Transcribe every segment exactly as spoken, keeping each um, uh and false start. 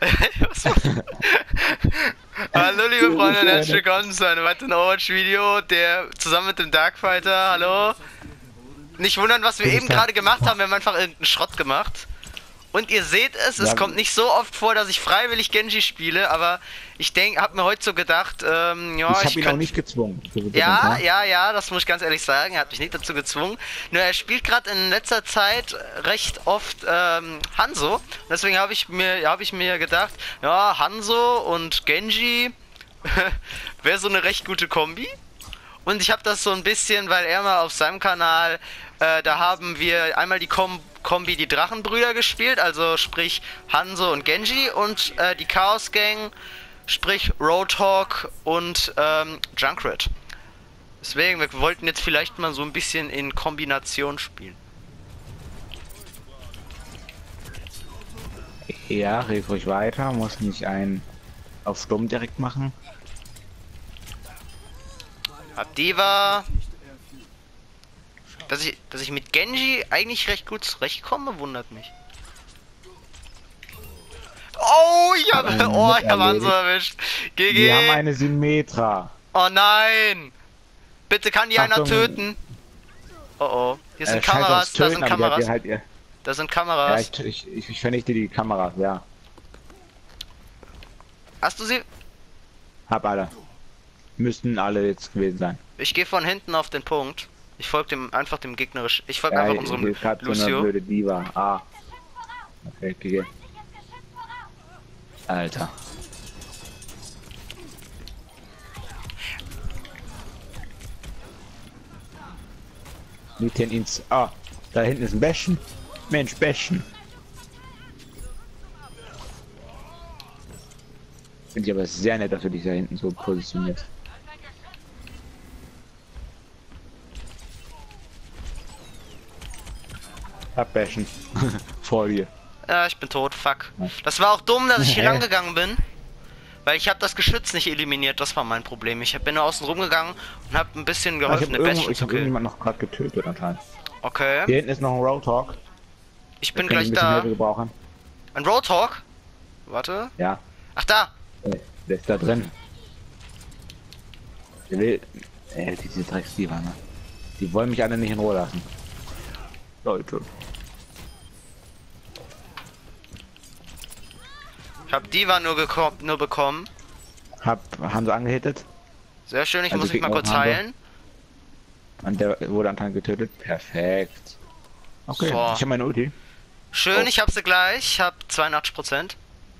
Was war- Hallo liebe Freunde und herzlich willkommen zu einem weiteren Overwatch-Video, der zusammen mit dem Darkfighter, hallo. Nicht wundern, was wir eben gerade gemacht haben, wir haben einfach irgendeinen Schrott gemacht. Und ihr seht es, es Ja. kommt nicht so oft vor, dass ich freiwillig Genji spiele, aber ich denke, hab mir heute so gedacht, ähm, ja, Ich ich, habe ihn könnt- auch nicht gezwungen. Ja, ja, ja, das muss ich ganz ehrlich sagen. Er hat mich nicht dazu gezwungen. Nur er spielt gerade in letzter Zeit recht oft ähm, Hanzo. Deswegen habe ich mir, habe ich mir gedacht, ja, Hanzo und Genji wäre so eine recht gute Kombi. Und ich habe das so ein bisschen, weil er mal auf seinem Kanal, äh, da haben wir einmal die Kom Kombi die Drachenbrüder gespielt, also sprich Hanzo und Genji, und äh, die Chaos Gang, sprich Roadhog und ähm, Junkrat. Deswegen, wir wollten jetzt vielleicht mal so ein bisschen in Kombination spielen. Ja, red ruhig weiter, muss nicht einen auf Stumm direkt machen. Hab Diva. Dass ich, dass ich mit Genji eigentlich recht gut zurechtkomme, wundert mich. Oh, ich habe, Hat einen oh, ich habe erledigt. Hanzo erwischt. G Wir haben G. eine Symmetra. Oh nein. Bitte kann die einer Achtung. töten. Oh oh. Hier sind Äh, scheiß Kameras, aufs da Töten, sind aber der hat Kameras. dir halt ihr. Da sind Ja, Kameras. ich, ich, ich, ich vernichte die Kamera, ja. Hast du sie? Hab alle. Müssten alle jetzt gewesen sein. Ich gehe von hinten auf den Punkt. Ich folge dem einfach dem gegnerisch. Ich folge Ja, einfach hier unserem ist grad so eine Lucio. blöde Diva. Ah. Okay, okay. Alter. Mitten ins. Ah, da hinten ist ein Bäschen. Mensch, Bäschen. Finde ich aber sehr nett, dass du dich da hinten so positionierst. Hab Bäschen. Vor dir. Ja, ich bin tot, fuck. Ja. Das war auch dumm, dass ich hier Hä? lang gegangen bin. Weil ich habe das Geschütz nicht eliminiert, das war mein Problem. Ich bin nur außen rumgegangen und habe ein bisschen Ah, ich geholfen, habe eine Bastion ich zu hab killen. irgendjemand noch gerade getötet anscheinend. Okay, Hier hinten ist noch ein Roadhog. ich bin Kann gleich ich ein bisschen da. Hilfe gebrauchen. Ein Roadhog? Warte. Ja, Ach da! äh, der ist da drin. Der will. Äh, diese Drecksdiva, ne? Die wollen mich alle nicht in Ruhe lassen. Leute. Ich hab Diva nur, geko- nur bekommen. Hab, haben sie angehittet. Sehr schön, ich Also muss mich mal Gegner kurz haben wir. heilen. Und der wurde anscheinend getötet. Perfekt. Okay, So. ich habe meine Ulti. Schön, Oh. ich hab sie gleich. Ich hab zweiundachtzig Prozent.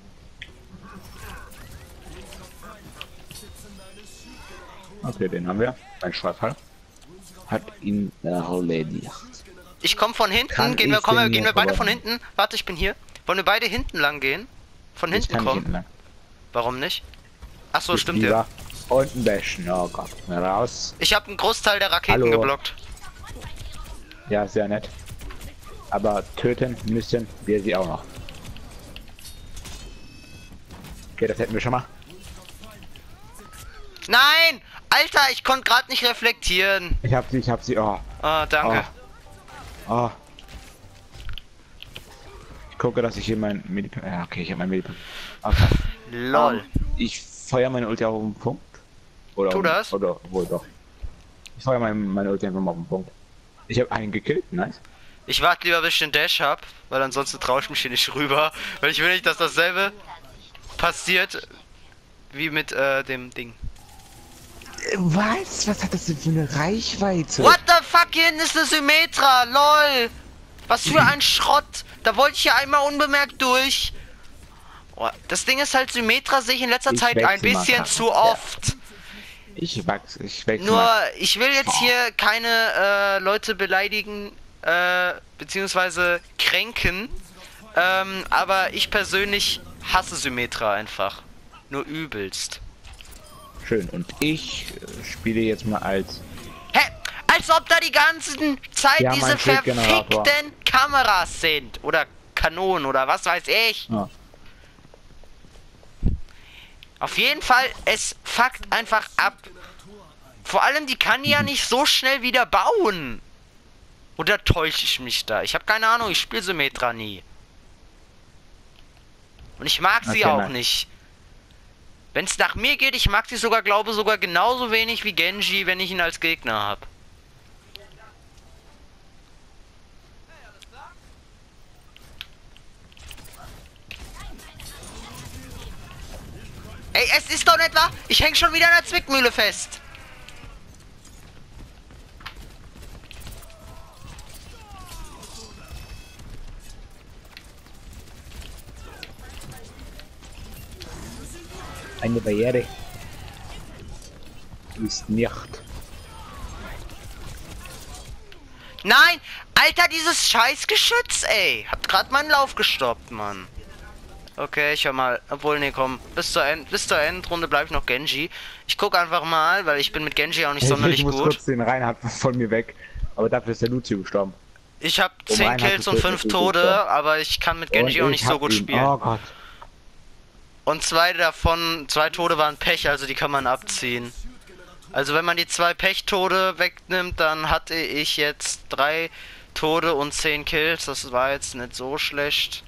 Okay, den haben wir. Mein Schreifall. Hat ihn erledigt. Ich komm von hinten. Kann Gehen wir, ich kommen wir, den gehen wir jetzt beide aber- von hinten. Warte, ich bin hier. Wollen wir beide hinten lang gehen? Von Ich hinten kann nicht kommen? hinten lang. Warum nicht? Ach so, Mit stimmt Diva. ja. Und ein Bäschen. Oh Gott. Na, raus. Ich habe einen Großteil der Raketen Hallo. geblockt. Ja, sehr nett. Aber töten müssen wir sie auch noch. Okay, das hätten wir schon mal. Nein! Alter, ich konnte gerade nicht reflektieren. Ich hab sie, ich hab sie. Oh, Ah, danke. oh. Ich gucke, dass ich hier mein Medip. Ja, okay, ich habe mein Medip. Okay. Lol. Ähm, ich feuer meine Ulti auf den Punkt. Oder Tu auf- das. Oder wohl doch. Ich feuer mein, meine Ulti einfach mal auf den Punkt. Ich habe einen gekillt, nice. Ich warte lieber, bis ich den Dash hab, weil ansonsten traue ich mich hier nicht rüber. Weil ich will nicht, dass dasselbe passiert wie mit äh, dem Ding. Was? Was hat das denn für eine Reichweite? What the fuck, hier hinten ist eine Symmetra, lol. Was für ein Schrott. Da wollte ich ja einmal unbemerkt durch. Oh, das Ding ist halt, Symmetra sehe ich in letzter Ich Zeit ein wechsel mal bisschen Karten. zu oft. Ich wachs, ich wechsle. Nur, mal. ich will jetzt hier keine äh, Leute beleidigen, äh, beziehungsweise kränken. Ähm, aber ich persönlich hasse Symmetra einfach. Nur übelst. Schön. Und ich äh, spiele jetzt mal als. Hä? Als ob da die ganzen Zeit Ja, diese mein Schildgenerator. verfickten Kameras sind. Oder Kanonen oder was weiß ich. Ja. Auf jeden Fall, es fuckt einfach ab. Vor allem, die kann die ja nicht so schnell wieder bauen. Oder täusche ich mich da? Ich habe keine Ahnung, ich spiele Symmetra nie. Und ich mag sie Okay, auch nein. nicht. Wenn es nach mir geht, ich mag sie sogar, glaube sogar genauso wenig wie Genji, wenn ich ihn als Gegner habe. Ey, es ist doch nicht wahr? Ich häng schon wieder in der Zwickmühle fest. Eine Barriere ist nicht. Nein! Alter, dieses Scheißgeschütz, ey! Hat gerade meinen Lauf gestoppt, Mann. Okay, ich hör mal. Obwohl, nee, komm. Bis zur, End bis zur Endrunde bleib ich noch Genji. Ich guck einfach mal, weil ich bin mit Genji auch nicht Hey, sonderlich ich muss gut. kurz den Reinhard von mir weg. Aber dafür ist der Lucio gestorben. Ich habe Um zehn Reinhard Kills zu und töten, fünf ist Tode, gestorben. aber ich kann mit Genji Und auch ich nicht so hab gut ihn. spielen. Oh Gott. Und zwei davon, zwei Tode waren Pech, also die kann man abziehen. Also wenn man die zwei Pechtode wegnimmt, dann hatte ich jetzt drei Tode und zehn Kills. Das war jetzt nicht so schlecht.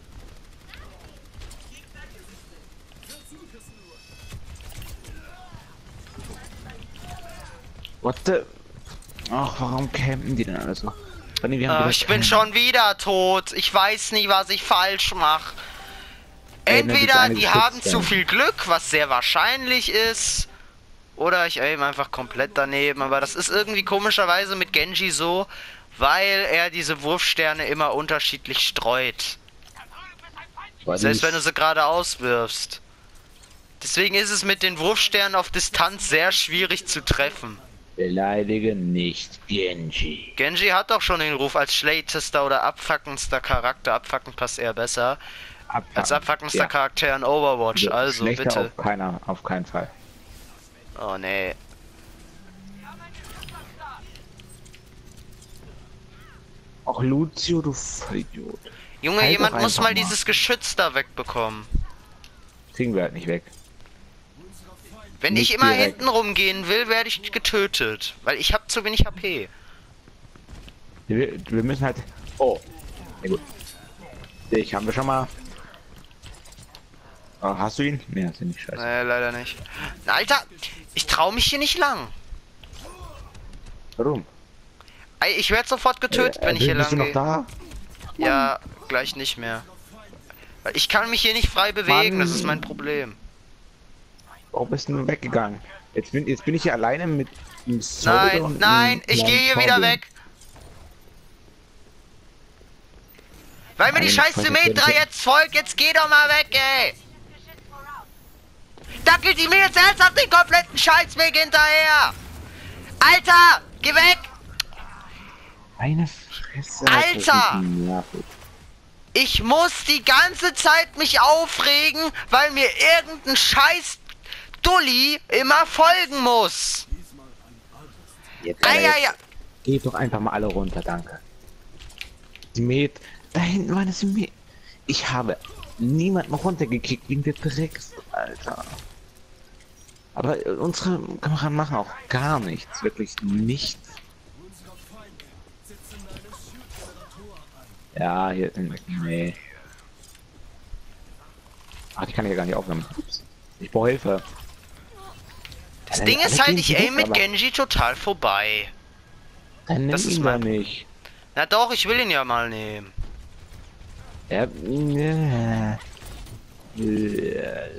What the... Ach, warum campen die denn alle so? Nee, wir haben Äh, wieder ich bin keinen- schon wieder tot. Ich weiß nicht, was ich falsch mache. Ey, ne, Entweder das eine die geschützt haben zu sein. viel Glück, was sehr wahrscheinlich ist, oder ich aim einfach komplett daneben. Aber das ist irgendwie komischerweise mit Genji so, weil er diese Wurfsterne immer unterschiedlich streut. Boah, Selbst die- wenn du sie gerade auswirfst. Deswegen ist es mit den Wurfsternen auf Distanz sehr schwierig zu treffen. Beleidige nicht Genji. Genji hat doch schon den Ruf als schlechtester oder abfuckendster Charakter. Abfuckend passt eher besser. Abfangen. Als abfuckendster Ja. Charakter in Overwatch, also Schlechter bitte. auf keiner, auf keinen Fall. Oh nee. Auch Lucio, du Vollidiot. Junge, Halt jemand doch muss einfach mal mal. dieses Geschütz da wegbekommen. Kriegen wir halt nicht weg. Wenn Nicht ich immer direkt. hinten rumgehen will, werde ich getötet. Weil ich habe zu wenig H P. Wir, wir müssen halt... Oh. Ja, gut. Ich haben wir schon mal... Oh, hast du ihn? Nee, hast du nicht. Scheiße. Nee, leider nicht. Na, Alter, ich trau mich hier nicht lang. Warum? Ey, ich werde sofort getötet, Äh, wenn ich hier bist lang du noch gehe. da? Ja, gleich nicht mehr. Weil ich kann mich hier nicht frei bewegen, Mann. das ist mein Problem. Warum bist du weggegangen? Jetzt bin, jetzt bin ich hier alleine mit einem Soldier Nein, und nein, einem ich kleinen gehe hier wieder Torbjörn. weg. Weil mir die Nein, scheiß Freunde, Symmetra Freunde. jetzt folgt, jetzt geh doch mal weg, ey! Da geht die mir jetzt ernsthaft den kompletten Scheißweg hinterher! Alter, geh weg! Eine Fresse. Alter! das ist nervig. Ich muss die ganze Zeit mich aufregen, weil mir irgendein scheiß Dulli immer folgen muss. Jetzt, aber Eieiei. jetzt geht doch einfach mal alle runter, danke. Die Met, da hinten war eine Met. Ich habe niemanden runtergekickt wegen der Drecks, Alter. Aber äh, unsere Kameraden machen auch gar nichts, wirklich nichts. Ja, hier, nee. Ach, die kann ich ja gar nicht aufnehmen. Ups. Ich brauche Hilfe. Das Ja, Ding alle ist halt, gehen ich zurück, aim mit aber Genji total vorbei. Dann nimm das ist ihn mein- doch nicht. Na doch, ich will ihn ja mal nehmen. Ja, äh, äh,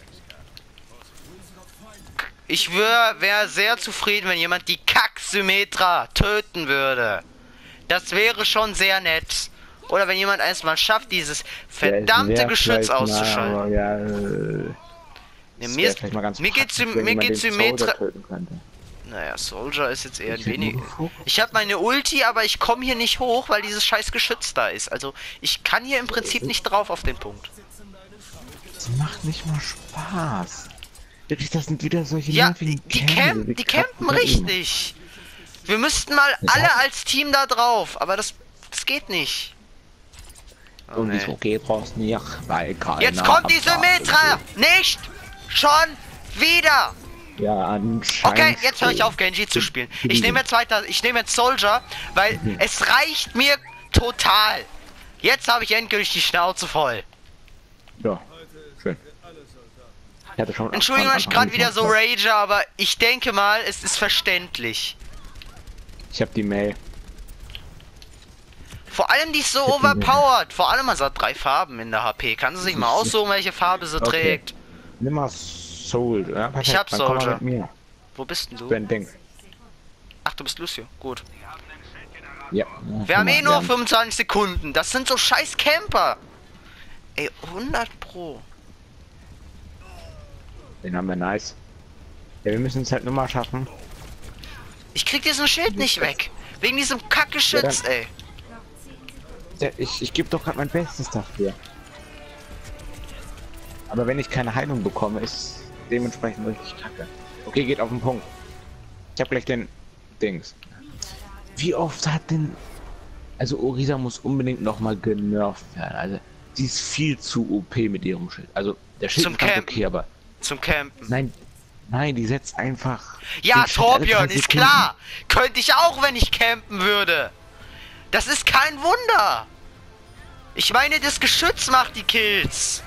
Ich wäre wär sehr zufrieden, wenn jemand die Kack-Symmetra töten würde. Das wäre schon sehr nett. Oder wenn jemand erstmal schafft, dieses verdammte wär Geschütz vielleicht mal, auszuschalten. aber ja, äh, Ne, es mir wär ist, vielleicht mal ganz mir geht's, praktisch, wenn mir jemand geht's den Symmetra... Soldier töten könnte. Naja, Soldier ist jetzt eher ein Ich hätte nur wenig... geguckt. Ich habe meine Ulti, aber ich komme hier nicht hoch, weil dieses scheiß Geschütz da ist. Also, ich kann hier im Prinzip nicht drauf auf den Punkt. Das macht nicht mal Spaß. Wirklich, das sind wieder solche Ja, nervigen die, Kerle, camp, wir die kacken campen da immer. richtig. Wir müssten mal Ja. alle als Team da drauf, aber das, das geht nicht. Oh, Und nee. wieso geht das nicht? Weil keiner Jetzt kommt die abwartet. Symmetra! Nicht! Schon wieder! Ja, anscheinend. Okay, jetzt höre ich auf, Genji zu spielen. Ich nehme jetzt weiter, ich nehme jetzt Soldier, weil Mhm. es reicht mir total. Jetzt habe ich endgültig die Schnauze voll. Ja. Schön. Ich hatte schon Entschuldigung, dass ich Anfang gerade wieder so gemacht. rage, aber ich denke mal, es ist verständlich. Ich habe die Mail. Vor allem die ist so Ich hab die Mail. overpowered. Vor allem, man hat drei Farben in der H P. Kann sie sich mal aussuchen, welche Farbe sie Okay. trägt? Nimm mal Soul. Ja, perfekt. Ich hab Dann komm mal Soldier. mit mir. Wo bist denn du? Ben Ding. Ach, du bist Lucio. Gut. Ja. Wir haben eh nur fünfundzwanzig Sekunden. Das sind so scheiß Camper. Ey, hundert Pro. Den haben wir nice. Ja, wir müssen es halt nur mal schaffen. Ich krieg diesen Schild nicht weg. Wegen diesem Kackgeschütz, Ja, ey. Ja, ich ich gebe doch gerade mein Bestes dafür. Aber wenn ich keine Heilung bekomme, ist dementsprechend richtig kacke. Okay, geht auf den Punkt. Ich habe gleich den Dings. Wie oft hat denn... Also Orisa muss unbedingt noch mal genervt werden. Also sie ist viel zu O P mit ihrem Schild. Also der Schild Zum ist ganz Campen. okay, aber Zum Campen. nein, nein, die setzt einfach. Ja, den Schild alle Torbjörn, drei ist Sekunden. klar. Könnte ich auch, wenn ich campen würde. Das ist kein Wunder. Ich meine, das Geschütz macht die Kills.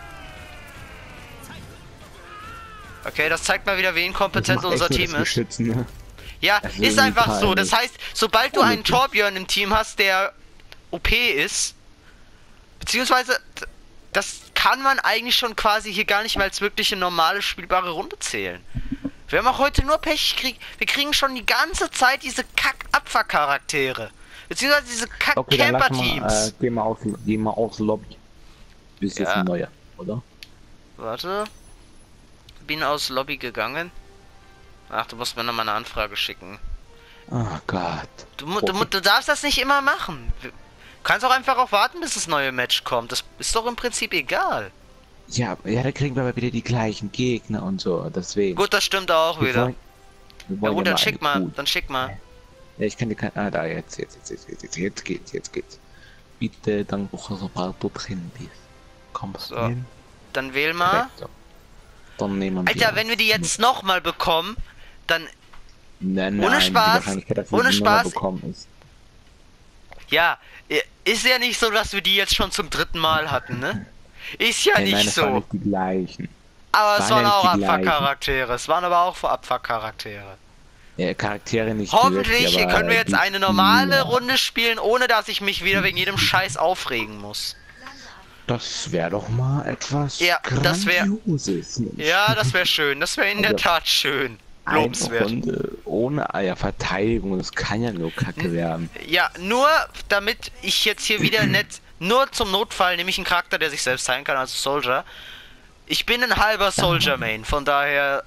Okay, das zeigt mal wieder, wie Das inkompetent macht unser echt nur Team das ist. Geschütz, ne? Ja, Das ist ist irgendwie einfach so. Das peinlich. heißt, sobald du Oh, einen okay. Torbjörn im Team hast, der O P ist, beziehungsweise d- das kann man eigentlich schon quasi hier gar nicht mehr als wirkliche normale spielbare Runde zählen. Wir haben auch heute nur Pech, krieg, wir kriegen schon die ganze Zeit diese Kack-Abfuck-Charaktere. Beziehungsweise diese Okay, dann lass mal, Kack-Camper-Teams. äh, geh mal aus, geh mal aus Lobby. Das ist jetzt Ja. ein neuer, oder? Warte. Bin aus Lobby gegangen. Ach, du musst mir nochmal eine Anfrage schicken. Oh Gott. Du, mu- du, mu- du darfst das nicht immer machen. Du kannst auch einfach auch warten, bis das neue Match kommt. Das ist doch im Prinzip egal. Ja, ja, da kriegen wir aber wieder die gleichen Gegner und so, deswegen. Gut, das stimmt auch Wir wieder. wollen- wir Ja wollen gut, ja dann schick eigentlich mal, gut. dann schick mal. Ja, ich kann dir kein... Ah, da, jetzt, jetzt, jetzt, jetzt, jetzt, jetzt, jetzt geht's, jetzt geht's. Bitte, dann sobald du drin bist. Kommst So. du hin? Dann wähl mal. Perfekt, so. Dann nehmen wir... Alter, wenn wir die jetzt nochmal bekommen, dann, Nein, ohne nein, Spaß, die Wahrscheinlichkeit, dass wir ohne die Nummer Spaß. bekommen, ist... ja, ist ja nicht so, dass wir die jetzt schon zum dritten Mal hatten, ne? Ist ja Nein, nicht nein, das waren so. nicht die gleichen. Aber es waren waren ja auch nicht die gleichen. Abfuck-Charaktere. Es waren aber auch Abfuck-Charaktere. Ja, Charaktere nicht Hoffentlich direkt, aber können wir jetzt die eine normale Spieler. Runde spielen, ohne dass ich mich wieder wegen jedem Scheiß aufregen muss. Das wäre doch mal etwas Ja, das wär- Grandioses. Mensch. Ja, das wäre schön. Das wäre in der Also, Tat schön. Eine Lobenswert. Runde ohne Eier Verteidigung, das kann ja nur Kacke werden. Ja, nur damit ich jetzt hier wieder nicht... Nur zum Notfall nehme ich einen Charakter, der sich selbst heilen kann, also Soldier. Ich bin ein halber Soldier-Main, von daher...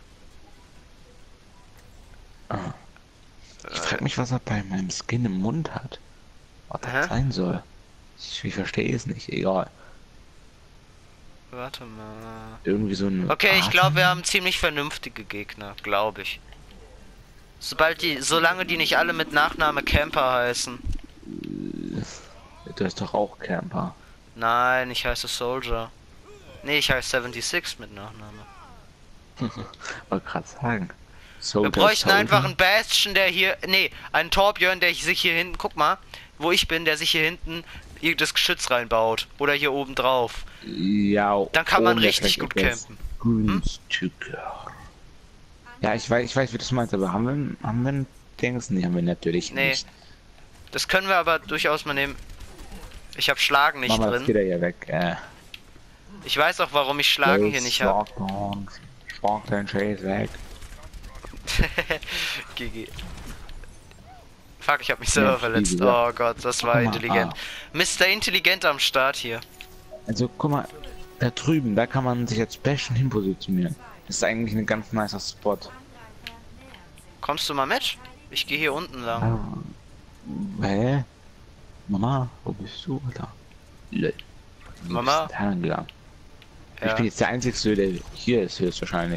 Ich frage mich, was er bei meinem Skin im Mund hat. Was das Hä? sein soll. Ich, ich verstehe es nicht, egal. Warte mal... Irgendwie so ein... Okay, ich Atem? glaube, wir haben ziemlich vernünftige Gegner, glaube ich. Sobald die, solange die nicht alle mit Nachname Camper heißen. Du hast doch auch Camper. Nein, ich heiße Soldier. Nee, ich heiße sechsundsiebzig mit Nachname. Wollte gerade sagen. Wir Soldier, bräuchten Soldier. einfach einen Bastion, der hier... Nee, einen Torbjörn, der sich hier hinten... Guck mal, wo ich bin, der sich hier hinten hier das Geschütz reinbaut. Oder hier oben drauf. Ja, Dann kann man ohne richtig gut Effekt campen. Günstiger. Ja, ich weiß, ich weiß, wie du es meinst, aber haben wir, haben wir ein Dings? Nee, haben wir natürlich Nee. nicht. Das können wir aber durchaus mal nehmen. Ich habe Schlagen nicht Mama, das geht drin. er ja weg. Äh, Ich weiß auch, warum ich Schlagen hier nicht habe. habe. Schlag den Scheiß weg. G G. Fuck, ich habe mich selber Ja, verletzt. wie gesagt. Oh Gott, das war Guck mal, intelligent. ah. Mister Intelligent am Start hier. Also guck mal, da drüben, da kann man sich als Bastion hinpositionieren. Das ist eigentlich ein ganz nicer Spot. Kommst du mal mit? Ich gehe hier unten lang. Ah, hä? Mama, wo bist du, Alter? Lol. Du Mama? bist dahin gegangen. Ich Ja. bin jetzt der Einzige, der hier ist, höchstwahrscheinlich.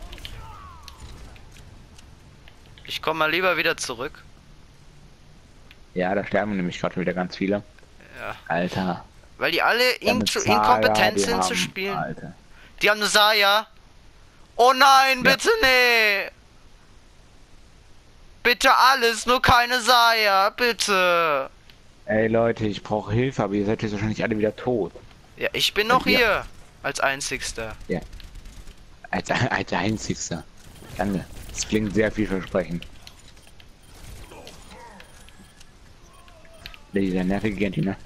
Ich komme mal lieber wieder zurück. Ja, da sterben nämlich gerade wieder ganz viele. Ja. Alter. Weil die alle Ja, in mit zu Zarya, inkompetent die sind zu haben- spielen. Alter. Die haben eine Saya. Oh nein, Ja. bitte nee. Bitte alles, nur keine Saya, bitte. Ey Leute, ich brauche Hilfe, aber ihr seid jetzt wahrscheinlich alle wieder tot. Ja, ich bin noch Ja. hier. Als einzigster. Ja. Als, als einzigster. Danke. Das klingt sehr vielversprechend. Dieser nervige Genji, ne?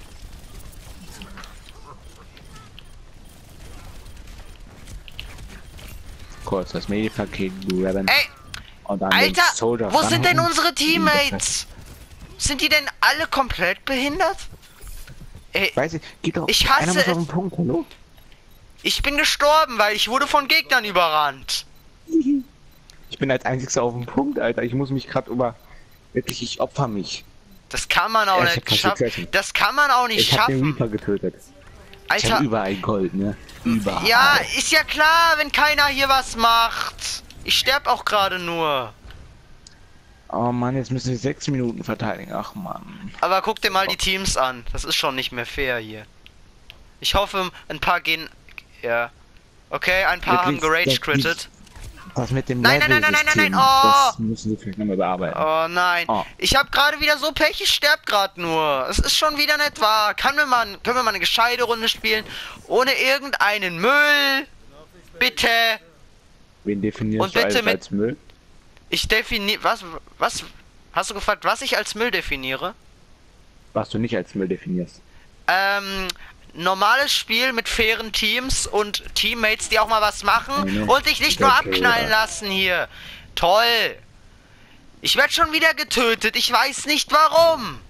Kurz das Medipaket graben. Ey! Und dann den Alter! Soldier Wo sind denn ranhauen. unsere Teammates? Sind die denn alle komplett behindert? Ey, Weiß ich, geht doch. Ich hasse einer muss es. auf den Punkt, hallo? ich bin gestorben, weil ich wurde von Gegnern überrannt. Ich bin als einzigster auf dem Punkt, Alter. Ich muss mich gerade über. Wirklich, ich opfer mich. Das kann man auch Ja, ich nicht hab schaffen. Succession. Das kann man auch nicht Ich hab den schaffen. Reaper getötet. Ich hab Alter, überall Gold, ne? Überall. ja, ist ja klar, wenn keiner hier was macht. Ich sterb auch gerade nur. Oh Mann, jetzt müssen wir sechs Minuten verteidigen. Ach Mann. Aber guck dir mal die Teams an. Das ist schon nicht mehr fair hier. Ich hoffe, ein paar gehen. Ja. Okay, ein paar haben Wirklich, gerage das- critted. Was mit dem Nein, nein, nein, nein, nein, nein, Level-System, nein, oh! Das müssen wir vielleicht nochmal bearbeiten. Oh nein. Oh. Ich habe gerade wieder so Pech, ich sterb gerade nur. Es ist schon wieder nicht wahr. Kann wir mal, können wir mal eine gescheite Runde spielen? Ohne irgendeinen Müll? Bitte. Wen definierst Und du bitte als, mit- als Müll? Ich definiere. Was? Was? Hast du gefragt, was ich als Müll definiere? Was du nicht als Müll definierst. Ähm. Normales Spiel mit fairen Teams und Teammates, die auch mal was machen Eine und dich nicht nur Decke, abknallen ja. lassen hier. Toll. Ich werde schon wieder getötet. Ich weiß nicht warum.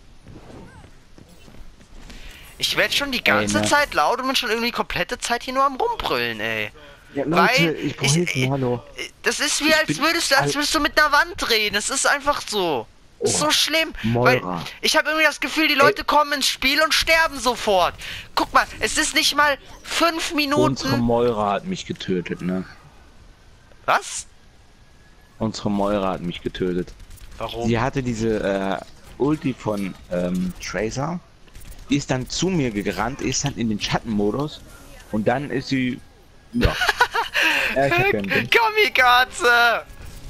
Ich werde schon die ganze Ey, ne? Zeit laut und bin schon irgendwie die komplette Zeit hier nur am rumbrüllen, ey. Ja, Weil ich brauche ich- Hilfe, hallo. Das ist wie Ich als bin würdest du, als alt- würdest du mit einer Wand reden. Es ist einfach so. Das ist Oh, so schlimm. Moira. Weil ich habe irgendwie das Gefühl, die Leute kommen ins Spiel und sterben sofort. Guck mal, es ist nicht mal fünf Unsere Minuten. Moira hat mich getötet, ne? Was? Unsere Moira hat mich getötet. Warum? Sie hatte diese äh, Ulti von ähm, Tracer, ist dann zu mir gerannt, ist dann in den Schattenmodus und dann ist sie. Ja. ja ich hab keinen Sinn. Kamikaze!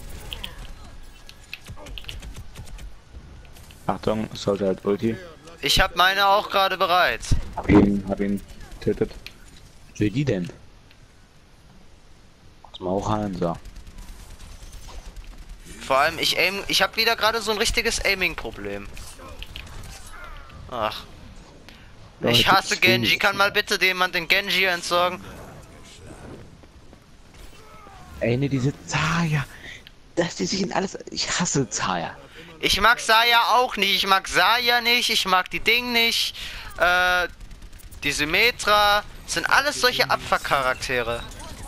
Achtung, sollte halt Ulti. Ich habe meine auch gerade bereit. Hab ihn, hab ihn getötet. Was will die denn? Muss man auch rein, so. Vor allem, ich aim, ich habe wieder gerade so ein richtiges Aiming-Problem. Ach. Ich Leute, hasse ich Genji. will- Kann mal bitte jemand den Genji entsorgen? Ey, ne, diese Zaya. Dass die sich in alles. Ich hasse Zaya. Ich mag Saya auch nicht. Ich mag Saya nicht. Ich mag die Ding nicht. Äh, die Symmetra. Das sind alles solche Abfuck-Charaktere.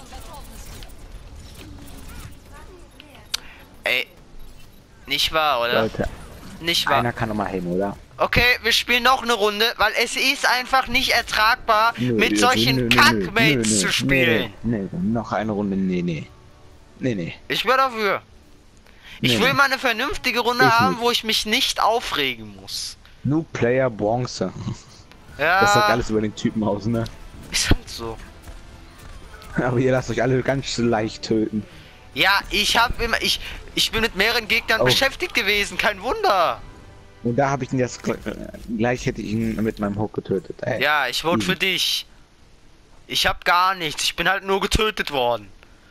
Ey. Nicht wahr, oder? Leute, Nicht wahr. einer kann noch mal hin, oder? Okay, wir spielen noch eine Runde, weil es ist einfach nicht ertragbar, Nö, mit nö, solchen nö, nö, Kackmates nö, nö, zu spielen. Nee, nee, noch eine Runde, nee, nee. Nee, nee. Ich bin dafür. Ich Nee, will nee. mal eine vernünftige Runde Ich haben, nicht. wo ich mich nicht aufregen muss. New Player Bronze. Ja, Das sagt alles über den Typen aus, ne? ist halt so. Aber ihr lasst euch alle ganz leicht töten. Ja, ich habe immer, ich, ich bin mit mehreren Gegnern Oh. beschäftigt gewesen, kein Wunder. Und da habe ich ihn jetzt gl- gleich hätte ich ihn mit meinem Hook getötet. Ey. Ja, ich vote Easy. für dich. Ich hab gar nichts, ich bin halt nur getötet worden.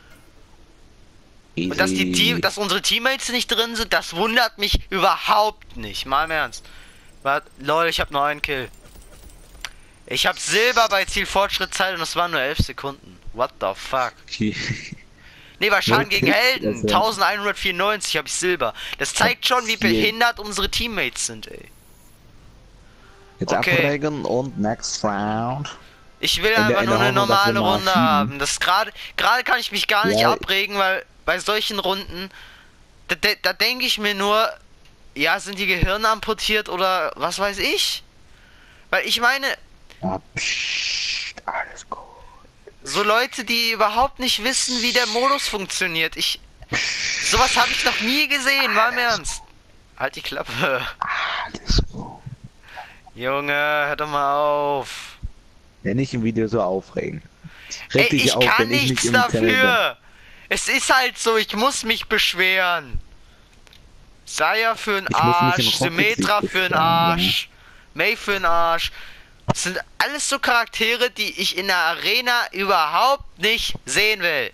Und dass die Easy. Team, dass unsere Teammates nicht drin sind, das wundert mich überhaupt nicht. Mal im Ernst. Warte, lol, ich habe nur einen Kill. Ich habe Silber bei Zielfortschrittzeit und das waren nur elf Sekunden. What the fuck? Okay. Nee, bei Schaden Null gegen Kills, Helden. das ja. elfhundertvierundneunzig habe ich Silber. Das zeigt schon, wie Ziel. behindert unsere Teammates sind, ey. Jetzt Okay. abregen und next round. Ich will In der- einfach in nur der eine Hoffnung, dass wir normale mal Runde schieben. haben. Das gerade gerade kann ich mich gar nicht Ja. abregen, weil bei solchen Runden da, da, da denke ich mir nur, ja, sind die Gehirne amputiert oder was weiß ich? Weil ich meine, Ah, psst, alles gut. so Leute, die überhaupt nicht wissen, wie der Modus funktioniert. Ich sowas habe ich noch nie gesehen, mal im Ernst. Halt die Klappe. Alles gut. Junge, hör doch mal auf. Ja, nicht im Video so aufregen. Reg Ey, dich ich auf, kann wenn ich nichts nicht im Channel bin. dafür. Es ist halt so, ich muss mich beschweren. Saya für den Ich muss mich im Arsch, Rocket League Symmetra für den beschweren, Arsch, May für den Arsch. Das sind alles so Charaktere, die ich in der Arena überhaupt nicht sehen will.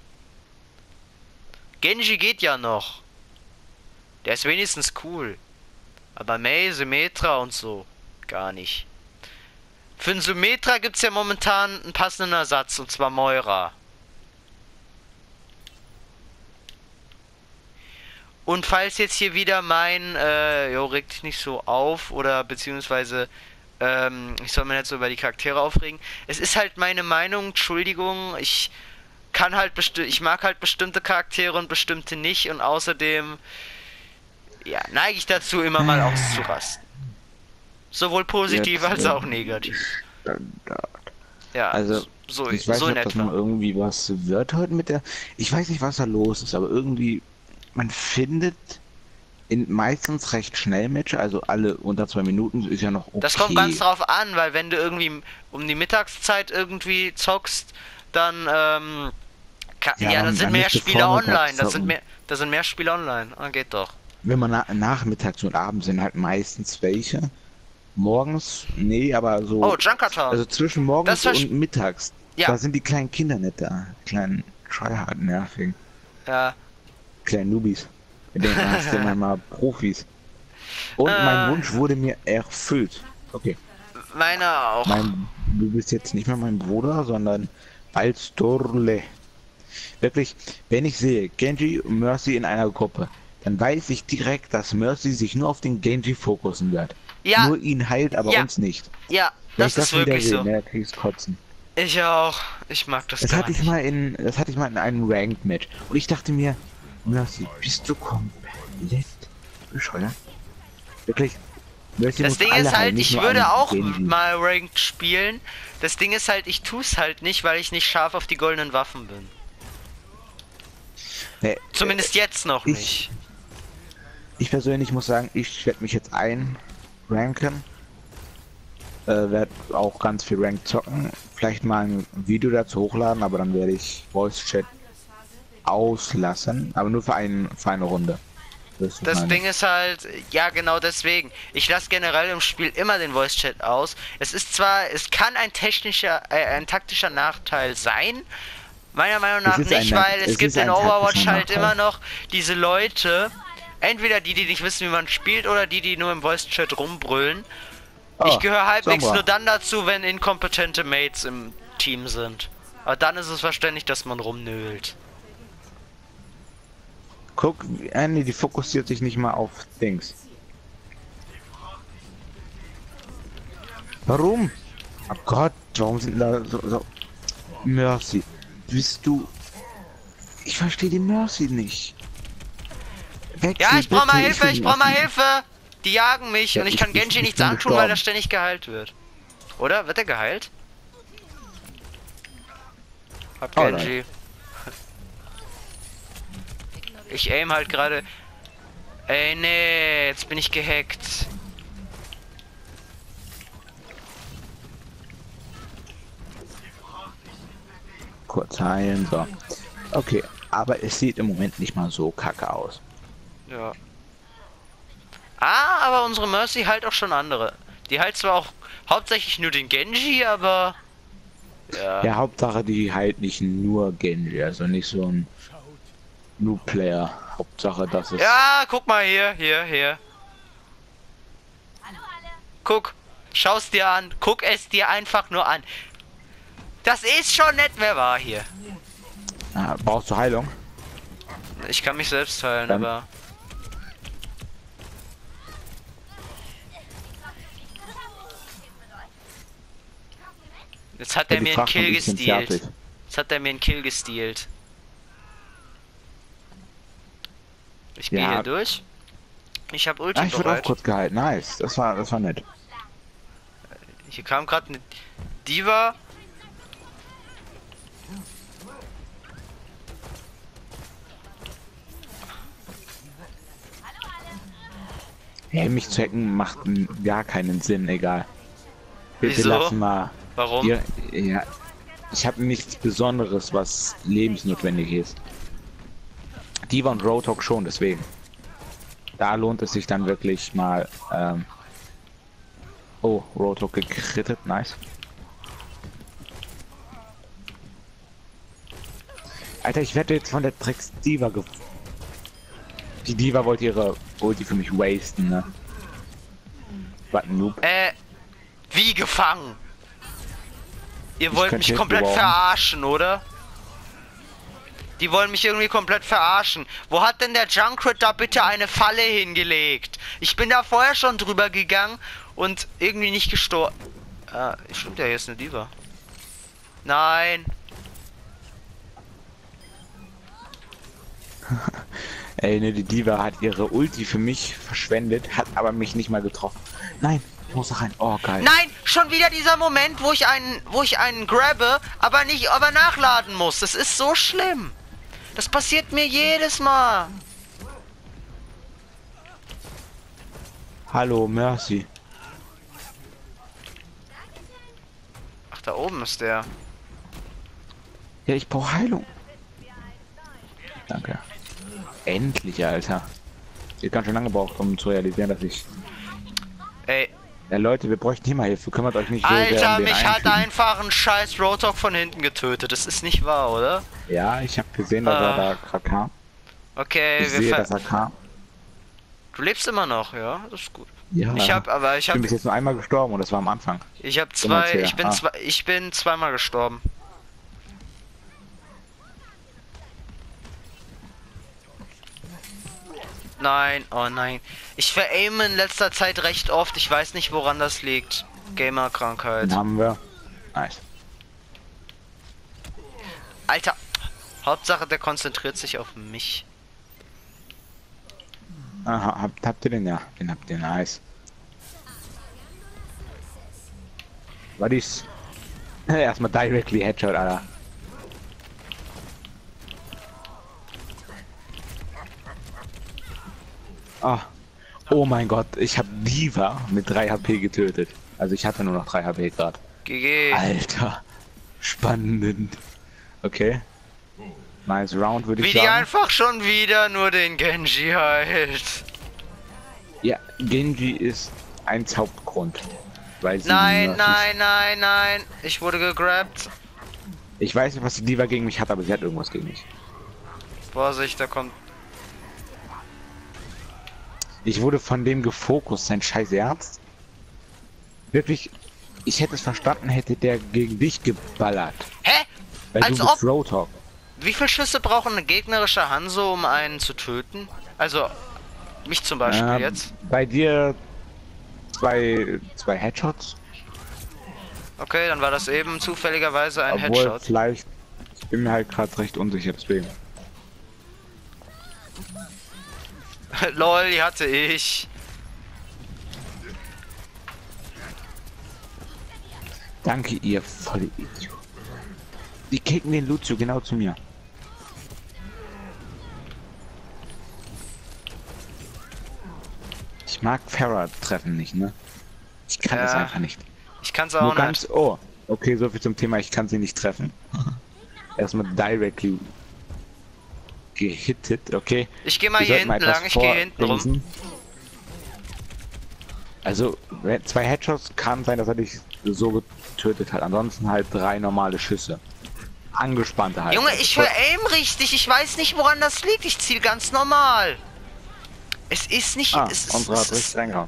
Genji geht ja noch. Der ist wenigstens cool. Aber Mei, Symmetra und so. Gar nicht. Für einen Symmetra gibt es ja momentan einen passenden Ersatz. Und zwar Moira. Und falls jetzt hier wieder mein, äh, jo, regt dich nicht so auf. Oder beziehungsweise, ähm, ich soll mir nicht so über die Charaktere aufregen. Es ist halt meine Meinung, Entschuldigung, ich kann halt besti- ich mag halt bestimmte Charaktere und bestimmte nicht. Und außerdem, ja, neige ich dazu, immer mal auszurasten. Sowohl positiv Jetzt, als äh, auch negativ. Ja, Also, so, ich weiß so in nicht, ob das mal etwa. irgendwie was wird heute mit der. Ich weiß nicht, was da los ist, aber irgendwie, man findet in meistens recht schnell Matches, also alle unter zwei Minuten ist ja noch okay. Das kommt ganz drauf an, weil wenn du irgendwie um die Mittagszeit irgendwie zockst, dann, ähm, ka- Ja, ja, dann- das sind dann mehr musst du Spieler vormittags online. Das sind zocken. mehr, das sind mehr Spieler online. Ah, geht doch. Wenn man na nachmittags und abends sind halt meistens welche. Morgens, nee, aber so. Oh, Junkertown. Also zwischen Das morgens versch- und mittags. Ja. Da sind die kleinen Kinder nicht da. Die kleinen Tryhard nervigen. Ja. Kleinen Newbies. Mit denen hast du immer mal Profis. Und Äh. mein Wunsch wurde mir erfüllt. Okay. Meiner auch. Mein, du bist jetzt nicht mehr mein Bruder, sondern Balstorle. Wirklich, wenn ich sehe Genji und Mercy in einer Gruppe, dann weiß ich direkt, dass Mercy sich nur auf den Genji fokussen wird. Ja. Nur ihn heilt, aber Ja. uns nicht. Ja, Wenn das ich ist wieder wirklich sehe, so. ne, krieg ich's kotzen. Ich auch. Ich mag das Das gar hatte ich nicht. mal in, das hatte ich mal in einem Ranked Match. Und ich dachte mir, Mercy, bist du komplett bescheuert? Wirklich. Mercy Das muss Ding alle ist halt, heilen, nicht ich nur würde einen auch Genji. mal Ranked spielen. Das Ding ist halt, ich tu's halt nicht, weil ich nicht scharf auf die goldenen Waffen bin. Nee, Zumindest jetzt noch ich- nicht. Ich persönlich muss sagen, ich werde mich jetzt einranken. Äh, werde auch ganz viel Rank zocken. Vielleicht mal ein Video dazu hochladen, aber dann werde ich Voice Chat auslassen. Aber nur für, ein, für eine Runde. Das, ist Das meine- Ding ist halt, ja genau deswegen. Ich lasse generell im Spiel immer den Voice Chat aus. Es ist zwar, es kann ein technischer, äh, ein taktischer Nachteil sein. Meiner Meinung nach ist nicht, ein- weil es, es gibt ist in ein Overwatch taktischer halt Nachteil. immer noch diese Leute, entweder die, die nicht wissen, wie man spielt, oder die, die nur im Voice Chat rumbrüllen. Oh, Ich gehöre halbwegs Sombra. nur dann dazu, wenn inkompetente Mates im Team sind. Aber dann ist es verständlich, dass man rumnölt. Guck, äh, nee, die fokussiert sich nicht mal auf Dings. Warum? Oh Gott, warum sind da so, so... Mercy, bist du... Ich verstehe die Mercy nicht. Wechsel Ja, ich brauch mal bitte, Hilfe, will ich brauch mal nicht. Hilfe! Die jagen mich Ja, und ich ich- kann ich- Genji ich nichts bin antun, weil er gestorben. ständig geheilt wird. Oder? Wird er geheilt? Hab Oh, Genji. Ich aim halt gerade. Ey, nee, jetzt bin ich gehackt. Kurz heilen, so. Okay, aber es sieht im Moment nicht mal so kacke aus. Ja. Ah, aber unsere Mercy halt auch schon andere. Die halt zwar auch hauptsächlich nur den Genji, aber... Ja. Ja, Hauptsache die halt nicht nur Genji, also nicht so ein Noob-Player. Hauptsache, dass es... Ja, guck mal hier, hier, hier. Guck, schau's dir an, guck es dir einfach nur an. Das ist schon nett, wer war hier? Ah, brauchst du Heilung? Ich kann mich selbst heilen, Dann- aber... Jetzt hat Ja, er die mir einen Fracht Kill und ich sind gestealt. fertig. Jetzt hat er mir einen Kill gestealt. Ich gehe Ja. hier durch. Ich habe Ulti Ah, ich wurde auch bereit. kurz gehalten. Nice, das war, das war nett. Hier kam gerade eine Diva. Ja, mich zu hacken macht n- gar keinen Sinn, egal. Bitte Wieso? lassen mal. Warum? Ja, ja. Ich habe nichts Besonderes, was lebensnotwendig ist. Diva und Roadhog schon, deswegen. Da lohnt es sich dann wirklich mal, ähm, Oh, Roadhog gekrittet, nice. Alter, ich werde jetzt von der Drecks Diva ge... Die Diva wollte ihre Ulti für mich wasten, ne? Was ein Noob. Äh, wie gefangen? Ihr Ich wollt könnte mich jetzt komplett gebrauchen. verarschen, oder? Die wollen mich irgendwie komplett verarschen. Wo hat denn der Junkrat da bitte eine Falle hingelegt? Ich bin da vorher schon drüber gegangen und irgendwie nicht gestorben. Ah, stimmt ja, hier ist eine Diva. Nein. Ey, ne, die Diva hat ihre Ulti für mich verschwendet, hat aber mich nicht mal getroffen. Nein, ich muss da rein. Oh, geil. Nein, schon wieder dieser Moment, wo ich einen, wo ich einen grabbe, aber nicht, aber nachladen muss. Das ist so schlimm. Das passiert mir jedes Mal. Hallo, Mercy. Ach, da oben ist der. Ja, ich brauche Heilung. Danke. Endlich, Alter. Ich hab ganz schön lange gebraucht, um zu realisieren, dass ich... Ey, Ja, Leute, wir bräuchten hier mal Hilfe. Kümmert euch nicht so sehr Alter, um den mich hat Einfügen. einfach ein scheiß Roadhog von hinten getötet. Das ist nicht wahr, oder? Ja, ich habe gesehen, dass Ah. er da gerade kam. Okay, Ich wir sehe, ver dass er kam. Du lebst immer noch, ja? Das ist gut. Ja. Ich hab, aber ich Ich hab, bin bis jetzt nur einmal gestorben und das war am Anfang. ich hab Immer zwei, zäh. ich bin Ah. zwei, ich bin zweimal gestorben. Nein, oh nein. Ich veraime in letzter Zeit recht oft. Ich weiß nicht, woran das liegt. Gamer-Krankheit. Den haben wir. Nice. Alter, Hauptsache der konzentriert sich auf mich. Aha, habt, habt ihr den? Ja, den habt ihr. Nice. Was ist? Erstmal directly Headshot, Alter. Ah. Oh mein Gott, ich habe Diva mit drei H P getötet. Also ich hatte nur noch drei H P gerade. G G. Alter. Spannend. Okay. Nice Round, würde Wie ich die sagen. einfach schon wieder nur den Genji heilt. Ja, Genji ist ein Hauptgrund. Weil sie Nein, nervig- nein, nein, nein. Ich wurde gegrabt. Ich weiß nicht, was die Diva gegen mich hat, aber sie hat irgendwas gegen mich. Vorsicht, da kommt. Ich wurde von dem gefokust, sein scheiß Ernst. Wirklich, ich hätte es verstanden, hätte der gegen dich geballert. Hä? Weil Als du ob. bist Roadhog. Wie viele Schüsse brauchen ein gegnerischer Hanzo, um einen zu töten? Also, mich zum Beispiel Ähm, jetzt. Bei dir zwei, zwei Headshots. Okay, dann war das eben zufälligerweise ein Obwohl Headshot. vielleicht, ich bin mir halt gerade recht unsicher, deswegen. Lol, die hatte ich. Danke, ihr volle Idiot. Die kicken den Lucio genau zu mir. Ich mag Farah-Treffen nicht, ne? Ich kann Ja, das einfach nicht. Ich kann's Nur auch ganz, nicht. oh, okay, so viel zum Thema, ich kann sie nicht treffen. Erstmal directly gehittet, okay. Ich gehe mal Wir hier sollten hinten etwas lang, ich gehe hinten rum. vordingsen. Also, wenn- zwei Headshots kann sein, dass er dich so getötet hat. Ansonsten halt drei normale Schüsse. Angespannte halt. Junge, ich Voll- höre aim richtig. Ich weiß nicht, woran das liegt. Ich ziel ganz normal. Es ist nicht. Ah, es ist, unsere hat es richtig ist, reingehauen.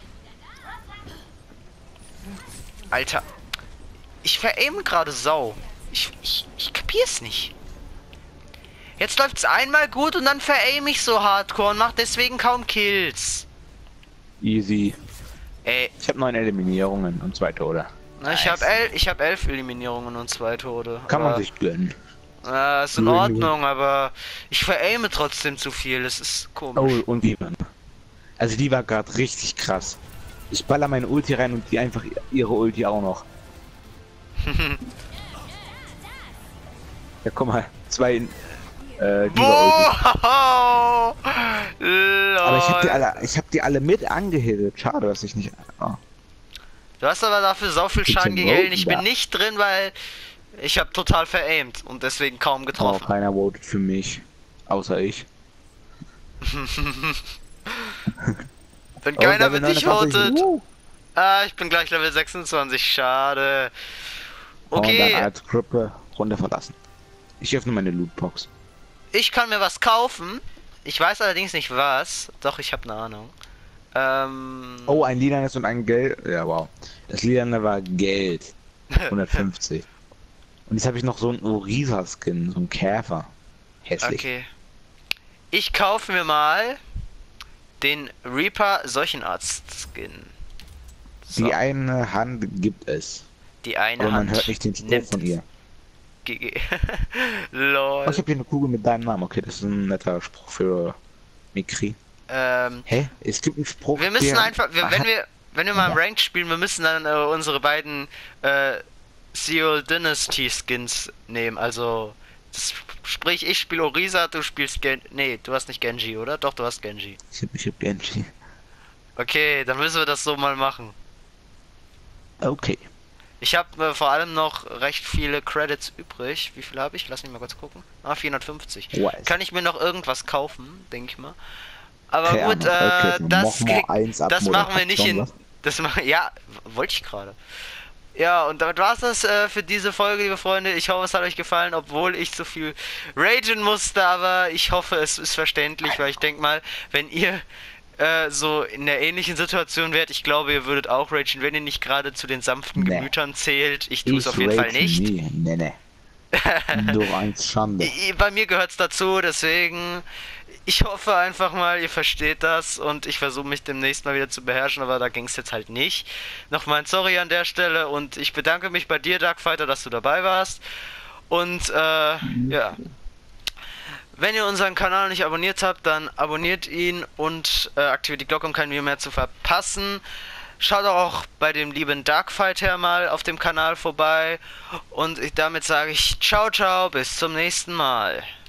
Alter. Ich veraim gerade Sau. Ich, ich, ich kapier's nicht. Jetzt läuft's einmal gut und dann veraim ich so hardcore und mach deswegen kaum Kills. Easy. Ey, Ich habe neun Eliminierungen und zwei Tode. na, ich Nice. habe elf, ich hab elf Eliminierungen und zwei Tode. Kann man aber, sich gönnen. Äh, ist in Grün, Ordnung, aber ich veraime trotzdem zu viel. Das ist komisch. Oh, und die waren. Also die war gerade richtig krass. Ich baller meine Ulti rein und die einfach ihre Ulti auch noch. Ja, guck mal, zwei äh, Diva-Ulti. Boah! Aber ich hab die Lol. alle, ich hab die alle mit angehittet. Schade, dass ich nicht. Oh. Du hast aber dafür sau viel Gibt's Schaden den gegeben. Roten Ich bin da? nicht drin, weil ich habe total veraimt und deswegen kaum Oh, getroffen. keiner votet für mich. Außer ich. Wenn Oh, keiner Level mit dich neunundzwanzig. votet. Uh. Ah, ich bin gleich Level sechsundzwanzig, schade. Und dann Okay, als Gruppe runter verlassen. Ich öffne meine Lootbox. ich kann mir was kaufen. Ich weiß allerdings nicht was. Doch, ich habe eine Ahnung. Ähm... Oh, ein lilanes und ein Geld. Ja, wow. Das lilane war Geld. hundertfünfzig. Und jetzt habe ich noch so einen Orisa-Skin, so einen Käfer. Hässlich. Okay. Ich kaufe mir mal den Reaper Seuchenarzt-Skin. So, Die eine Hand gibt es. die eine Aber man Hand hört nicht den Spruch nimmt von es. ihr. G G. Oh, Lol. ich habe hier eine Kugel mit deinem Namen. Okay, das ist ein netter Spruch für Mikri. Ähm, Hä? Es gibt einen Spruch. wir müssen der- einfach, wir, wenn wir, wenn wir mal im Ja. Ranked spielen, wir müssen dann äh, unsere beiden äh, Seal Dynasty Skins nehmen. Also, das, sprich, ich spiele Orisa, du spielst Gen. Nee, du hast nicht Genji, oder? Doch, du hast Genji. Ich hab, ich hab Genji. Okay, dann müssen wir das so mal machen. Okay. Ich habe äh, vor allem noch recht viele Credits übrig. Wie viel habe ich? Lass mich mal kurz gucken. Ah, vierhundertfünfzig. Weiß. Kann ich mir noch irgendwas kaufen, denke ich mal. Aber Keine gut, Ahnung. äh, Okay, dann das, mach mal eins ab, das machen wir nicht in. Moderation, Das machen, ja, wollte ich gerade. Ja, und damit war es das äh, für diese Folge, liebe Freunde. Ich hoffe, es hat euch gefallen, obwohl ich so viel ragen musste, aber ich hoffe, es ist verständlich, weil ich denke mal, wenn ihr äh, so in der ähnlichen Situation wärt, ich glaube, ihr würdet auch ragen, wenn ihr nicht gerade zu den sanften Nee. Gemütern zählt. Ich tue es Ich auf jeden Fall rate nicht. Nie. Nee, nee. Nur eins Schande. I- Bei mir gehört es dazu, deswegen ich hoffe einfach mal, ihr versteht das und ich versuche mich demnächst mal wieder zu beherrschen, aber da ging es jetzt halt nicht. Nochmal ein Sorry an der Stelle und ich bedanke mich bei dir, Darkfighter, dass du dabei warst. Und äh, ja. Wenn ihr unseren Kanal nicht abonniert habt, dann abonniert ihn und äh, aktiviert die Glocke, um kein Video mehr zu verpassen. Schaut auch bei dem lieben Darkfighter mal auf dem Kanal vorbei. Und ich, damit sage ich ciao, ciao, bis zum nächsten Mal.